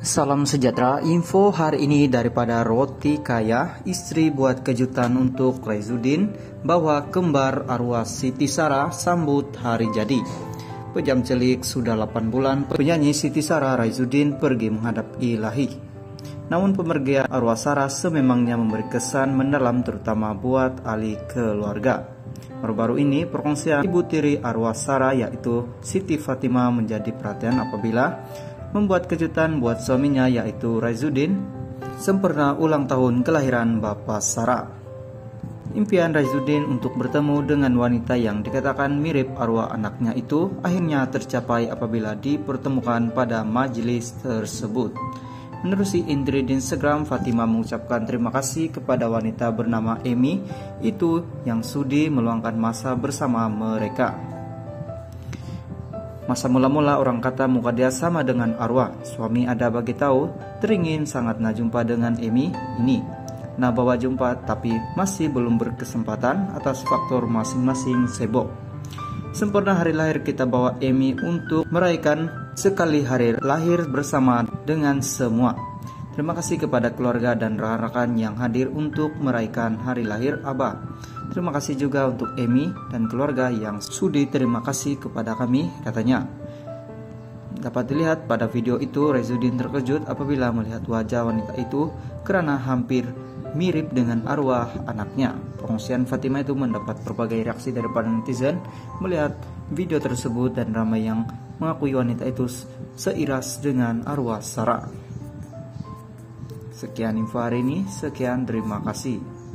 Salam sejahtera, info hari ini daripada Roti Kaya. Istri buat kejutan untuk Raizudin bahwa kembar arwah Siti Sarah sambut hari jadi. Pejam celik sudah 8 bulan penyanyi Siti Sarah Raizudin pergi menghadap ilahi. Namun pemergian arwah Sarah sememangnya memberi kesan mendalam terutama buat ahli keluarga. Baru-baru ini perkongsian ibu tiri arwah Sarah yaitu Siti Fatimah menjadi perhatian apabila membuat kejutan buat suaminya yaitu Raizudin sempurna ulang tahun kelahiran Bapak Sarah. Impian Raizudin untuk bertemu dengan wanita yang dikatakan mirip arwah anaknya itu akhirnya tercapai apabila dipertemukan pada majelis tersebut. Menerusi intri di Instagram, Fatimah mengucapkan terima kasih kepada wanita bernama Emi itu yang sudi meluangkan masa bersama mereka. Masa mula-mula orang kata muka dia sama dengan arwah. Suami ada bagi tahu teringin sangat nak jumpa dengan Emi ini. Nah bawa jumpa tapi masih belum berkesempatan atas faktor masing-masing sibuk. Sempurna hari lahir kita bawa Emi untuk merayakan sekali hari lahir bersama dengan semua. Terima kasih kepada keluarga dan rekan-rekan yang hadir untuk merayakan hari lahir Abah. Terima kasih juga untuk Emi dan keluarga yang sudi terima kasih kepada kami, katanya. Dapat dilihat pada video itu Raizudin terkejut apabila melihat wajah wanita itu karena hampir mirip dengan arwah anaknya. Pengungsian Fatimah itu mendapat berbagai reaksi daripada netizen melihat video tersebut dan ramai yang mengakui wanita itu seiras dengan arwah Sarah. Sekian info hari ini, sekian terima kasih.